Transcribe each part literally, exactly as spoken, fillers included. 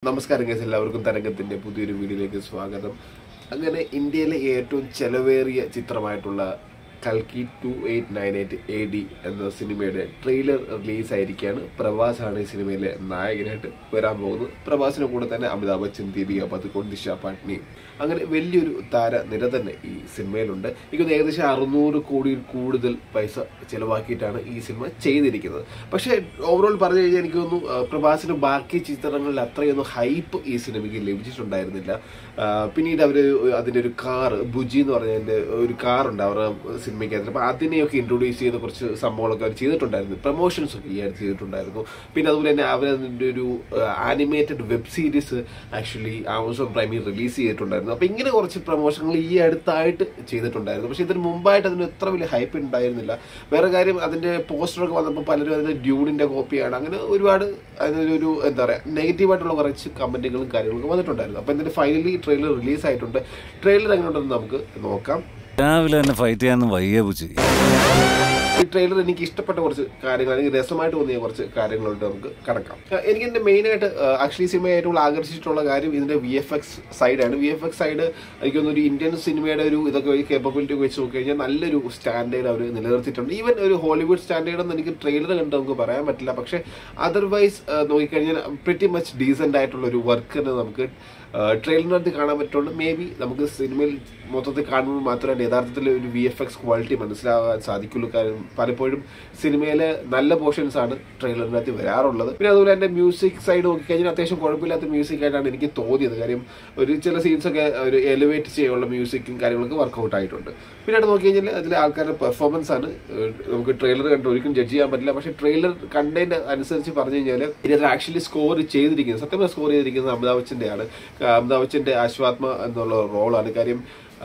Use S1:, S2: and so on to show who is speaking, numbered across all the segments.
S1: നമസ്കാരം ഗൈസ്, എല്ലാവർക്കും തരംഗത്തിന്റെ പുതിയൊരു വീഡിയോയിലേക്ക് സ്വാഗതം. അങ്ങനെ ഇന്ത്യയിലെ ഏറ്റവും ചെലവേറിയ ചിത്രമായിട്ടുള്ള കൽക്കി two eight nine eight A D എന്ന സിനിമയുടെ ട്രെയിലർ റിലീസ് ആയിരിക്കുകയാണ്. പ്രഭാസാണ് ഈ സിനിമയിലെ നായകനായിട്ട് വരാൻ പോകുന്നത്. പ്രഭാസിന്റെ കൂടെ തന്നെ അമിതാഭ് ബച്ചൻ, ദീപിക പദുക്കോൺ, ദിശ പാട്നിയും അങ്ങനെ വലിയൊരു താര നിര തന്നെ ഈ സിനിമയിലുണ്ട്. എനിക്കൊന്ന് ഏകദേശം അറുന്നൂറ് കോടിയിൽ കൂടുതൽ പൈസ ചിലവാക്കിയിട്ടാണ് ഈ സിനിമ ചെയ്തിരിക്കുന്നത്. പക്ഷേ ഓവറോൾ പറഞ്ഞു കഴിഞ്ഞാൽ എനിക്ക് തോന്നുന്നു പ്രഭാസിന് ബാക്കി ചിത്രങ്ങളിൽ അത്രയൊന്നും ഹൈപ്പ് ഈ സിനിമയ്ക്ക് ലഭിച്ചിട്ടുണ്ടായിരുന്നില്ല. പിന്നീട് അവർ അതിൻ്റെ ഒരു കാർ ബുജി എന്ന് പറഞ്ഞതിൻ്റെ ഒരു കാറുണ്ട് അവരുടെ സിനിമയ്ക്കകത്ത്. അപ്പോൾ അതിനെയൊക്കെ ഇൻട്രൊഡ്യൂസ് ചെയ്ത കുറച്ച് സംഭവങ്ങളൊക്കെ അവർ ചെയ്തിട്ടുണ്ടായിരുന്നു. പ്രൊമോഷൻസ് ഒക്കെ ഈ ആയിട്ട് ചെയ്തിട്ടുണ്ടായിരുന്നു. പിന്നെ അതുപോലെ തന്നെ അവരതിൻ്റെ ഒരു animated web series actually Amazon പ്രൈമിൽ റിലീസ് ചെയ്തിട്ടുണ്ടായിരുന്നു. അപ്പോൾ ഇങ്ങനെ കുറച്ച് പ്രൊമോഷനുകൾ ഈ അടുത്തായിട്ട് ചെയ്തിട്ടുണ്ടായിരുന്നു. പക്ഷേ ഇതിന് മുമ്പായിട്ട് അതിന് എത്ര വലിയ ഹൈപ്പ് ഉണ്ടായിരുന്നില്ല. വേറെ കാര്യം, അതിൻ്റെ പോസ്റ്ററൊക്കെ വന്നപ്പോൾ പലരും അതിൻ്റെ ഡ്യൂണിൻ്റെ കോപ്പിയാണ്, അങ്ങനെ ഒരുപാട് അതിനൊരു എന്താ പറയുക നെഗറ്റീവായിട്ടുള്ള കുറച്ച് കമൻറ്റുകളും കാര്യങ്ങളൊക്കെ വന്നിട്ടുണ്ടായിരുന്നു. അപ്പോൾ ഇതിൻ്റെ ഫൈനലി ട്രെയിലർ റിലീസ് ആയിട്ടുണ്ട്. ട്രെയിലർ എങ്ങനെയുണ്ടെന്ന് നമുക്ക് നോക്കാം.
S2: രാവിലെ തന്നെ ഫൈറ്റ് ചെയ്യാൻ വയ്യ പൂച്ചി.
S1: ഈ ട്രെയിലർ എനിക്ക് ഇഷ്ടപ്പെട്ട കുറച്ച് കാര്യങ്ങൾ, എനിക്ക് രസമായിട്ട് തോന്നിയ കുറച്ച് കാര്യങ്ങളുണ്ട്, നമുക്ക് കടക്കാം. എനിക്ക് എൻ്റെ മെയിനായിട്ട് ആക്ച്വലി സിനിമ ഏറ്റവും ആകർഷിച്ചിട്ടുള്ള കാര്യം ഇതിൻ്റെ വി എഫ് എക്സ് സൈഡാണ്. വി എഫ് എക്സ് സൈഡ് എനിക്കൊന്ന് ഒരു ഇന്ത്യൻ സിനിമയുടെ ഒരു ഇതൊക്കെ കേപ്പബിലിറ്റി വെച്ച് നോക്കി കഴിഞ്ഞാൽ നല്ലൊരു സ്റ്റാൻഡേർഡ് അവർ നിലനിർത്തിയിട്ടുണ്ട്. ഈവൻ ഒരു ഹോളിവുഡ് സ്റ്റാൻഡേർഡ് എന്ന് എനിക്ക് ട്രെയിലർ കണ്ട് നമുക്ക് പറയാൻ പറ്റില്ല. പക്ഷേ അതർവൈസ് നോക്കിക്കഴിഞ്ഞാൽ പ്രിറ്റി മച്ച് ഡീസൻ്റ് ആയിട്ടുള്ള ഒരു വർക്ക് നമുക്ക് ട്രെയിലറിനകത്ത് കാണാൻ പറ്റുള്ളൂ. മേ ബി നമുക്ക് സിനിമയിൽ മൊത്തത്തിൽ കാണുമ്പോൾ മാത്രമേ യഥാർത്ഥത്തിൽ ഒരു വി എഫ് എക്സ് ക്വാളിറ്റി മനസ്സിലാകാൻ സാധിക്കുള്ളൂ. കാരണം പലപ്പോഴും സിനിമയിലെ നല്ല പോർഷൻസ് ആണ് ട്രെയിലറിനകത്ത് വരാറുള്ളത്. പിന്നെ അതുപോലെ തന്നെ മ്യൂസിക് സൈഡ് നോക്കിക്കഴിഞ്ഞാൽ അത്യാവശ്യം കുഴപ്പമില്ലാത്ത മ്യൂസിക് ആയിട്ടാണ് എനിക്ക് തോന്നിയത്. കാര്യം ഒരു ചില സീൻസൊക്കെ ഒരു എലിവേറ്റ് ചെയ്യാനുള്ള മ്യൂസിക്കും കാര്യങ്ങളൊക്കെ വർക്കൗട്ട് ആയിട്ടുണ്ട്. പിന്നെ അവിടെ നോക്കി കഴിഞ്ഞാൽ അതിലെ ആൾക്കാരുടെ പെർഫോമൻസ് ആണ് നമുക്ക് ട്രെയിലർ കണ്ട് ഒരിക്കലും ജഡ്ജ് ചെയ്യാൻ പറ്റില്ല. പക്ഷേ ട്രെയിലർ കണ്ടന്റ് അനുസരിച്ച് പറഞ്ഞു കഴിഞ്ഞാൽ ഇതിൽ ആക്ച്വലി സ്കോർ ചെയ്തിരിക്കുന്നത് സത്യമായി സ്കോർ ചെയ്തിരിക്കുന്നത് അമിതാഭ് ബച്ചൻ്റെയാണ്. അമിതാഭ് ബച്ചൻ്റെ അശ്വാത്മ എന്നുള്ള റോളാണ്. കാര്യം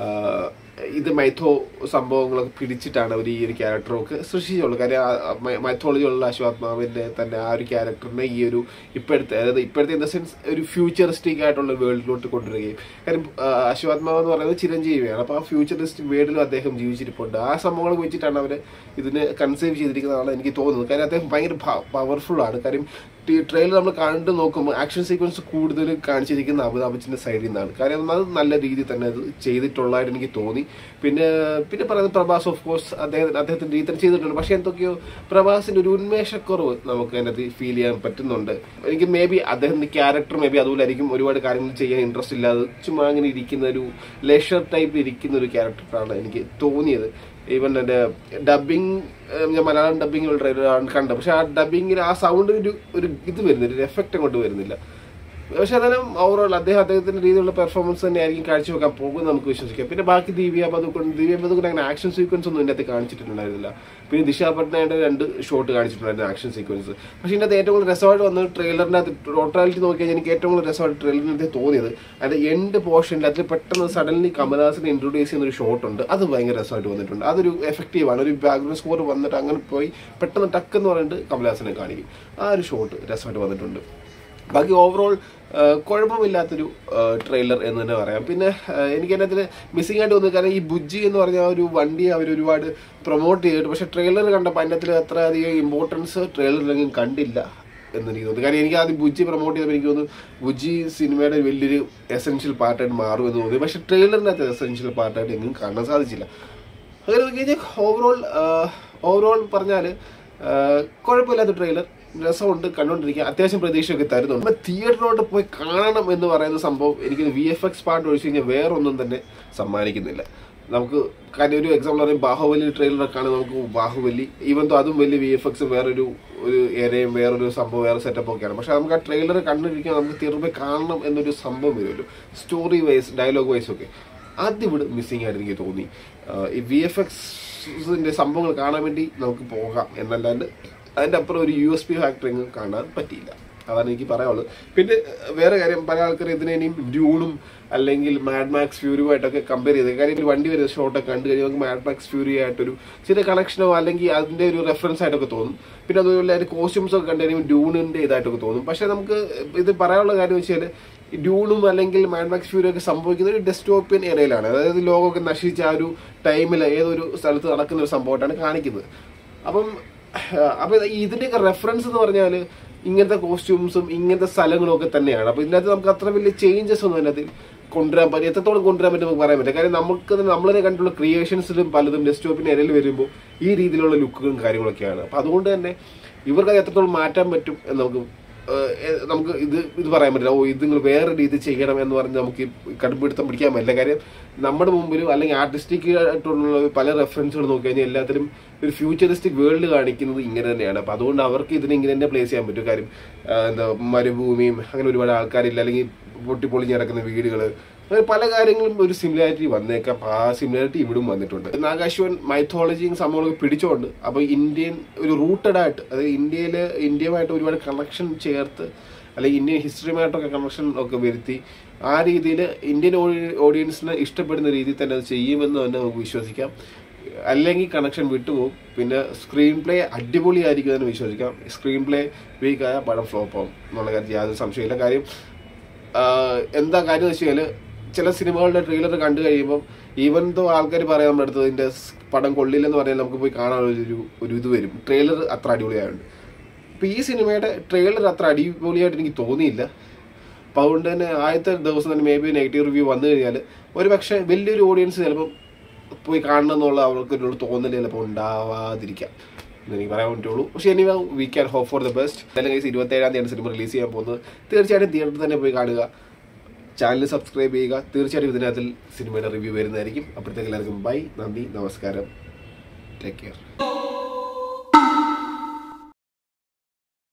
S1: ഇത് മൈഥോ സംഭവങ്ങളൊക്കെ പിടിച്ചിട്ടാണ് അവർ ഈ ഒരു ക്യാരക്ടറൊക്കെ സൃഷ്ടിച്ചുള്ളൂ. കാര്യം മൈഥോളജി ഉള്ള അശ്വാത്മാവിൻ്റെ തന്നെ ആ ഒരു ക്യാരക്ടറിനെ ഈ ഒരു ഇപ്പോഴത്തെ അതായത് ഇപ്പോഴത്തെ ഇൻ ദ സെൻസ് ഒരു ഫ്യൂച്ചറിസ്റ്റിക് ആയിട്ടുള്ള വേൾഡിലോട്ട് കൊണ്ടുവരികയും, കാര്യം അശ്വാത്മാവ് എന്ന് പറയുന്നത് ചിരഞ്ജീവിയാണ്. അപ്പോൾ ആ ഫ്യൂച്ചറിസ്റ്റിക് വേൾഡിലും അദ്ദേഹം ജീവിച്ചിരിപ്പുണ്ട്. ആ സംഭവങ്ങൾ വെച്ചിട്ടാണ് അവർ ഇതിനെ കൺസേവ് ചെയ്തിരിക്കുന്നതാണ് എനിക്ക് തോന്നുന്നത്. കാര്യം അദ്ദേഹം ഭയങ്കര പവർഫുൾ ആണ്. കാര്യം ട്രെയിലർ നമ്മൾ കണ്ടു നോക്കുമ്പോൾ ആക്ഷൻ സീക്വൻസ് കൂടുതൽ കാണിച്ചിരിക്കുന്ന അമിതാഭ് ബച്ചൻ്റെ സൈഡിൽ നിന്നാണ്. കാര്യം അത് നല്ല രീതിയിൽ തന്നെ അത് ചെയ്തിട്ടുള്ളതായിട്ട് എനിക്ക് തോന്നി. പിന്നെ പിന്നെ പറയുന്നത് പ്രഭാസ് ഓഫ് കോഴ്സ് അദ്ദേഹം അദ്ദേഹത്തിൻ്റെ രീതി തന്നെ ചെയ്തിട്ടുണ്ട്. പക്ഷേ എന്തൊക്കെയോ പ്രഭാസിൻ്റെ ഒരു ഉന്മേഷക്കുറവ് നമുക്ക് അതിനകത്ത് ഫീൽ ചെയ്യാൻ പറ്റുന്നുണ്ട്. എനിക്ക് മേ ബി അദ്ദേഹത്തിൻ്റെ ക്യാരക്ടർ മേ ബി അതുപോലെ ആയിരിക്കും. ഒരുപാട് കാര്യങ്ങൾ ചെയ്യാൻ ഇൻട്രസ്റ്റ് ഇല്ലാതെ ചുമ്മാ അങ്ങനെ ഇരിക്കുന്ന ഒരു ലെഷർ ടൈപ്പ് ഇരിക്കുന്ന ഒരു ക്യാരക്ടറാണ് എനിക്ക് തോന്നിയത്. ഈവൻ എൻ്റെ ഡബിങ് ഞാൻ മലയാളം ഡബിങ്ങിലുള്ള ട്രെയിലറാണ് കണ്ടത്. പക്ഷെ ആ ഡബിങ്ങിൽ ആ സൗണ്ടിന് ഒരു ഒരു ഇത് വരുന്നില്ല, ഒരു എഫക്റ്റ് അങ്ങോട്ട് വരുന്നില്ല. പക്ഷെ അതെല്ലാം ഓവറോൾ അദ്ദേഹം അദ്ദേഹത്തിൻ്റെ രീതിയിലുള്ള പെർഫോമൻസ് തന്നെ ആയിരിക്കും കാഴ്ചവെക്കാൻ പോകുന്നത് നമുക്ക് വിശ്വസിക്കാം. പിന്നെ ബാക്കി ദിവ്യ പദുക്കോൺ ദിവ്യ പദുക്കോൺ അങ്ങനെ ആക്ഷൻ സീക്വൻസ് ഒന്നും ഇതിൻ്റെ അകത്ത് കാണിച്ചിട്ടുണ്ടായിരുന്നില്ല. പിന്നെ ദിശ പട്നായുടെ രണ്ട് ഷോട്ട് കാണിച്ചിട്ടുണ്ടായിരുന്നു ആക്ഷൻ സീക്വൻസ്. പക്ഷേ ഇതിൻ്റെ അകത്ത് ഏറ്റവും കൂടുതൽ രസമായിട്ട് വന്നത് ട്രെയിലറിനകത്ത് ടോട്ടാലിറ്റി നോക്കി കഴിഞ്ഞാൽ എനിക്ക് ഏറ്റവും കൂടുതൽ രസമായിട്ട് ട്രെയിലറിനകത്ത് തോന്നിയത് അതിൻ്റെ എൻഡ് പോർഷനിൽ അതിൽ പെട്ടെന്ന് സഡൻലി കമലഹാസനെ ഇൻട്രൊഡ്യൂസ് ചെയ്യുന്ന ഒരു ഷോട്ടുണ്ട്. അത് ഭയങ്കര രസമായിട്ട് വന്നിട്ടുണ്ട്. അതൊരു എഫക്റ്റീവാണ്. ഒരു ബാക്ക്ഗ്രൗണ്ട് സ്കോർ വന്നിട്ട് അങ്ങനെ പോയി പെട്ടെന്ന് ടക്ക് എന്ന് പറഞ്ഞിട്ട് കമലഹാസനെ കാണിക്കും. ആ ഒരു ഷോട്ട് രസമായിട്ട് വന്നിട്ടുണ്ട്. ബാക്കി ഓവറോൾ കുഴപ്പമില്ലാത്തൊരു ട്രെയിലർ എന്ന് തന്നെ പറയാം. പിന്നെ എനിക്ക് അതിനകത്ത് മിസ്സിംഗ് ആയിട്ട് തോന്നുന്നത് കാരണം ഈ ബുജ്ജി എന്ന് പറഞ്ഞ ഒരു വണ്ടി അവർ ഒരുപാട് പ്രൊമോട്ട് ചെയ്തിട്ട് പക്ഷേ ട്രെയിലർ കണ്ടപ്പോൾ അതിനകത്തിൽ അത്ര അധികം ഇമ്പോർട്ടൻസ് ട്രെയിലറിലെങ്കിലും കണ്ടില്ല എന്നെനിക്ക് തോന്നുന്നു. കാരണം എനിക്ക് ആദ്യം ബുജ്ജി പ്രൊമോട്ട് ചെയ്തപ്പോൾ എനിക്ക് തോന്നുന്നു ബുജ്ജി സിനിമയുടെ വലിയൊരു എസെൻഷ്യൽ പാർട്ടായിട്ട് മാറും എന്ന് തോന്നി. പക്ഷേ ട്രെയിലറിനകത്ത് എസെൻഷ്യൽ പാർട്ടായിട്ട് എങ്ങും കാണാൻ സാധിച്ചില്ല. അങ്ങനെ നോക്കി കഴിഞ്ഞാൽ ഓവറോൾ ഓവറോൾ പറഞ്ഞാൽ കുഴപ്പമില്ലാത്ത ട്രെയിലർ, രസമുണ്ട് കണ്ടുകൊണ്ടിരിക്കുക, അത്യാവശ്യം പ്രതീക്ഷയൊക്കെ തരുന്നുണ്ട്. നമ്മൾ തിയേറ്ററിലോട്ട് പോയി കാണണം എന്ന് പറയുന്ന സംഭവം എനിക്ക് വി എഫ് എക്സ് പാർട്ട് ഒഴിച്ച് കഴിഞ്ഞാൽ വേറൊന്നും തന്നെ സമ്മാനിക്കുന്നില്ല നമുക്ക്. കാര്യം ഒരു എക്സാമ്പിൾ പറയും ബാഹുബലി ട്രെയിലറൊക്കെ ആണ് നമുക്ക് ബാഹുബലി ഈവൻ തോ അതും വലിയ വി എഫ് എക്സ് വേറൊരു ഒരു ഏരിയയും വേറൊരു സംഭവം വേറെ സെറ്റപ്പ് ഒക്കെയാണ്. പക്ഷെ നമുക്ക് ആ ട്രെയിലർ കണ്ടിരിക്കാൻ നമുക്ക് തിയേറ്ററിൽ പോയി കാണണം എന്നൊരു സംഭവം വരുമല്ലോ, സ്റ്റോറി വൈസ് ഡയലോഗ് വൈസ് ഒക്കെ. അതിവിടെ മിസ്സിംഗ് ആയിട്ട് എനിക്ക് തോന്നി. ഈ വി എഫ് എക്സിന്റെ സംഭവങ്ങൾ കാണാൻ വേണ്ടി നമുക്ക് പോകാം എന്നല്ലാണ്ട് അതിൻ്റെ അപ്പുറം ഒരു യു എസ് പി ഫാക്ടറിങ് കാണാൻ പറ്റിയില്ല. അതാണ് എനിക്ക് പറയാനുള്ളത്. പിന്നെ വേറെ കാര്യം, പല ആൾക്കാർ ഇതിനെ ഇനിയും ഡ്യൂണും അല്ലെങ്കിൽ മാഡ് മാക്സ് ഫ്യൂരിയുമായിട്ടൊക്കെ കമ്പയർ ചെയ്തത്. കാര്യം ഒരു വണ്ടി വരുന്ന ഷോട്ടൊക്കെ കണ്ടു കഴിഞ്ഞാൽ നമുക്ക് മാഡ് മാക്സ് ഫ്യൂരി ആയിട്ടൊരു ചെറിയ കണക്ഷനോ അല്ലെങ്കിൽ അതിൻ്റെ ഒരു റെഫറൻസ് ആയിട്ടൊക്കെ തോന്നും. പിന്നെ അതുപോലെ അതിൻ്റെ കോസ്റ്റ്യൂംസ് ഒക്കെ കണ്ടു കഴിയുമ്പോൾ ഡ്യൂണിൻ്റെ ഇതായിട്ടൊക്കെ തോന്നും. പക്ഷേ നമുക്ക് ഇത് പറയാനുള്ള കാര്യം വെച്ചാൽ ഡ്യൂണും അല്ലെങ്കിൽ മാഡ് മാക്സ് ഫ്യൂരി ഒക്കെ സംഭവിക്കുന്ന ഒരു ഡെസ്റ്റോപ്പിയൻ ഏരിയയിലാണ്. അതായത് ലോകമൊക്കെ നശിച്ച ആ ഒരു ടൈമിൽ ഏതൊരു സ്ഥലത്ത് നടക്കുന്ന ഒരു സംഭവമായിട്ടാണ് കാണിക്കുന്നത്. അപ്പം അപ്പം ഇതിൻ്റെയൊക്കെ റെഫറൻസ് എന്ന് പറഞ്ഞാൽ ഇങ്ങനത്തെ കോസ്റ്റ്യൂംസും ഇങ്ങനത്തെ സ്ഥലങ്ങളും ഒക്കെ തന്നെയാണ്. അപ്പോൾ ഇതിനകത്ത് നമുക്ക് അത്ര വലിയ ചേഞ്ചസ് ഒന്നും അതിനകത്ത് കൊണ്ടുവരാൻ പറ്റും, എത്രത്തോളം കൊണ്ടുവരാൻ പറ്റും നമുക്ക് പറയാൻ പറ്റില്ല. കാര്യം നമുക്ക് നമ്മളെ കണ്ടുള്ള ക്രിയേഷൻസിലും പലതും ഡെസ്ക്ടോപ്പിന് ഇടയിൽ വരുമ്പോൾ ഈ രീതിയിലുള്ള ലുക്കുകളും കാര്യങ്ങളൊക്കെയാണ്. അപ്പോൾ അതുകൊണ്ട് തന്നെ ഇവർക്ക് അത് എത്രത്തോളം മാറ്റാൻ പറ്റും എന്ന് നമുക്ക് നമുക്ക് ഇത് ഇത് പറയാൻ പറ്റില്ല. ഓ ഇത് നിങ്ങൾ വേറെ രീതി ചെയ്യണം എന്ന് പറഞ്ഞ് നമുക്ക് കടുംപിടുത്തം പിടിക്കാൻ പറ്റില്ല. കാര്യം നമ്മുടെ മുമ്പിലും അല്ലെങ്കിൽ ആർട്ടിസ്റ്റിക് ആയിട്ടുള്ള പല റെഫറൻസുകൾ നോക്കി കഴിഞ്ഞാൽ എല്ലാത്തിലും ഒരു ഫ്യൂച്ചറിസ്റ്റിക് വേൾഡ് കാണിക്കുന്നത് ഇങ്ങനെ തന്നെയാണ്. അപ്പം അതുകൊണ്ട് അവർക്ക് ഇതിനെ ഇങ്ങനെ തന്നെ പ്ലേസ് ചെയ്യാൻ പറ്റും. കാര്യം എന്താ മരുഭൂമിയും അങ്ങനെ ഒരുപാട് ആൾക്കാരില്ല, അല്ലെങ്കിൽ പൊട്ടിപ്പൊളിഞ്ഞ് കിടക്കുന്ന വീടുകൾ, അങ്ങനെ പല കാര്യങ്ങളും ഒരു സിമിലാരിറ്റി വന്നേക്കാം. ആ സിമിലാരിറ്റി ഇവിടും വന്നിട്ടുണ്ട്. നാഗാശ്വൻ മൈത്തോളജിയും സംഭവങ്ങളൊക്കെ പിടിച്ചോണ്ട് അപ്പോൾ ഇന്ത്യൻ ഒരു റൂട്ടഡ് ആയിട്ട്, അതായത് ഇന്ത്യയിൽ ഇന്ത്യയുമായിട്ട് ഒരുപാട് കണക്ഷൻ ചേർത്ത് അല്ലെങ്കിൽ ഇന്ത്യൻ ഹിസ്റ്ററിയുമായിട്ടൊക്കെ കണക്ഷൻ ഒക്കെ വരുത്തി ആ രീതിയിൽ ഇന്ത്യൻ ഓഡിയൻസിനെ ഇഷ്ടപ്പെടുന്ന രീതിയിൽ തന്നെ അത് ചെയ്യുമെന്ന് തന്നെ നമുക്ക് വിശ്വസിക്കാം. അല്ലെങ്കിൽ കണക്ഷൻ വിട്ടുപോകും. പിന്നെ സ്ക്രീൻ പ്ലേ അടിപൊളിയായിരിക്കും എന്ന് വിശ്വസിക്കാം. സ്ക്രീൻ പ്ലേ വീക്കായ പടം ഫ്ലോപ്പ് ആവും എന്നുള്ള കാര്യത്തിൽ യാതൊരു സംശയമില്ല. കാര്യം എന്താ കാര്യം എന്ന് വെച്ച് കഴിഞ്ഞാൽ ചില സിനിമകളുടെ ട്രെയിലർ കണ്ടു കഴിയുമ്പോൾ ഈവൻ ദോ ആൾക്കാർ പറയാൻ നമ്മുടെ അടുത്ത് ഇതിൻ്റെ പടം കൊള്ളില്ലെന്ന് പറഞ്ഞാൽ നമുക്ക് പോയി കാണാനൊരു ഒരു ഇത് വരും, ട്രെയിലർ അത്ര അടിപൊളിയായുണ്ട്. അപ്പോൾ ഈ സിനിമയുടെ ട്രെയിലർ അത്ര അടിപൊളിയായിട്ട് എനിക്ക് തോന്നിയില്ല. അപ്പോൾ അതുകൊണ്ട് തന്നെ ആദ്യത്തെ ദിവസം തന്നെ മേ ബി നെഗറ്റീവ് റിവ്യൂ വന്നു കഴിഞ്ഞാൽ ഒരു പക്ഷേ വലിയൊരു ഓഡിയൻസ് ചിലപ്പം പോയി കാണണം എന്നുള്ള അവർക്കൊരു തോന്നൽ ചിലപ്പോൾ ഉണ്ടാവാതിരിക്കാം എന്ന് എനിക്ക് പറയാൻ പറ്റുള്ളൂ. പക്ഷേ ഇനി we can hope for the best. അല്ലെങ്കിൽ ഇരുപത്തേഴാം തീയതി സിനിമ റിലീസ് ചെയ്യാൻ പോകുന്നത്. തീർച്ചയായിട്ടും തിയേറ്ററിൽ തന്നെ പോയി കാണുക, ചാനൽ സബ്സ്ക്രൈബ് ചെയ്യുക. തീർച്ചയായിട്ടും ഇതിനകത്തിൽ സിനിമയുടെ റിവ്യൂ വരുന്നതായിരിക്കും. അപ്പോഴത്തേക്ക് എല്ലാവർക്കും ബൈ, നന്ദി, നമസ്കാരം, ടേക്ക് കെയർ.